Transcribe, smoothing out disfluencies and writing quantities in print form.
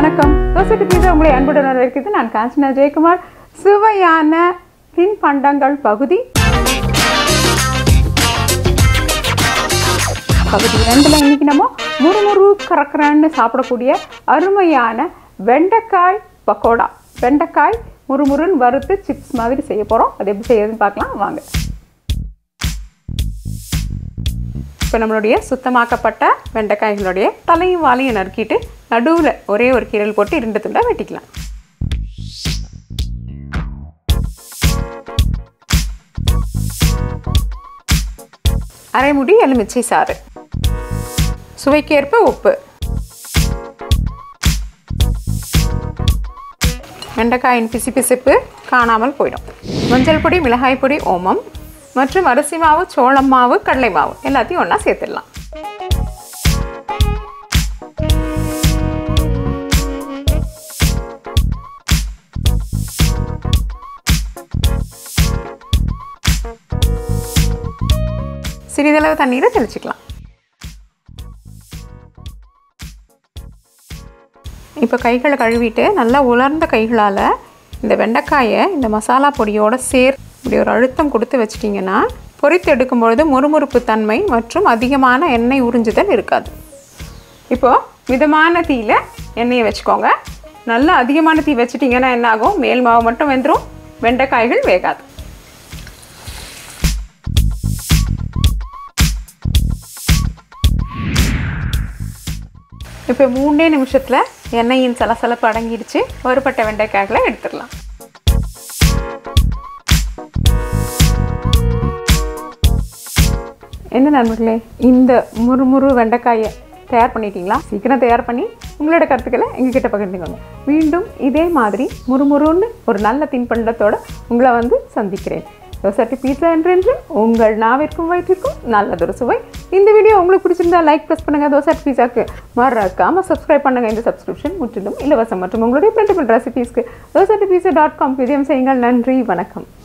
வணக்கம். தோசை பீஸா உங்களை அன்புடன் வரவேற்கிறது. நான் காஞ்சனா ஜெயக்குமார். சுவையான தின்பண்டங்கள் பகுதி 2ல இன்னைக்கு நம்ம முறுமுறு கறக்கறன்னு சாப்பிடக்கூடிய அருமையான வெண்டைக்காய் பக்கோடா. வெண்டைக்காய் முறுமுறுன்னு வறுத்து சிப்ஸ் மாதிரி செய்ய போகிறோம். அது எப்படி செய்யறதுன்னு பார்க்கலாம் வாங்க. இப்போ நம்மளுடைய சுத்தமாக்கப்பட்ட வெண்டைக்காய்களுடைய தலையும் வாலையும் நறுக்கிட்டு நடுவில் ஒரே ஒரு கீரல் போட்டு 2 துண்டாக வெட்டிக்கலாம். அரை முடி எலுமிச்சை சாறு, சுவைக்கேற்ப உப்பு, வெண்டைக்காயின் பிசுபிசுப்பு காணாமல் போயிடும். மஞ்சள் பொடி, மிளகாய் பொடி, ஓமம் மற்றும் அரிசி மாவு, சோளம் மாவு, கடலை மாவு எல்லாத்தையும் ஒன்றா சேர்த்துடலாம். சிறிதளவு தண்ணீரை தெளிச்சுக்கலாம். இப்போ கைகளை கழுவிட்டு நல்லா உலர்ந்த கைகளால் இந்த வெண்டைக்காயை இந்த மசாலா பொடியோடு இப்படி ஒரு அழுத்தம் கொடுத்து வச்சிட்டிங்கன்னா பொரித்து எடுக்கும்பொழுது முறுமுறுப்பு தன்மை மற்றும் அதிகமான எண்ணெய் உறிஞ்சுதல் இருக்காது. இப்போது மிதமான தீயில் எண்ணெயை வச்சுக்கோங்க. நல்லா அதிகமான தீ வச்சிட்டிங்கன்னா என்ன ஆகும், மேல் மாவு மட்டும் வெந்துடும், வெண்டைக்காய்கள் வேகாது. இப்போ 3 நிமிஷத்தில் எண்ணெயின் சலசலப்பு அடங்கிடுச்சு. வறுபட்ட வெண்டைக்காய்களை எடுத்துடலாம். என்ன நண்பர்களே, இந்த முறுமுறு வெண்டைக்காயை தயார் பண்ணிட்டீங்களா? சீக்கிரம் தயார் பண்ணி உங்களோட கருத்துக்களை எங்ககிட்ட பகிர்ந்துக்கோங்க. மீண்டும் இதே மாதிரி முறுமுறுன்னு ஒரு நல்ல தின்பண்டத்தோடு உங்களை சந்திக்கிறேன். தோசை பீஸா என்றென்று உங்கள் நாவிற்கும் வயிற்றிற்கும் நல்லதொரு சுவை. இந்த வீடியோ உங்களுக்கு பிடிச்சிருந்தா லைக் ப்ரெஸ் பண்ணுங்கள். தோசை பீஸாக்கு மறக்காமல் சப்ஸ்கிரைப் பண்ணுங்கள். இந்த சப்ஸ்கிரிப்ஷன் முற்றிலும் இலவசம். மற்றும் உங்களுடைய பிரிண்டபிள் ரெசிபீஸ்க்கு dosa@pizza.com விஜயம் செய்யுங்கள். நன்றி, வணக்கம்.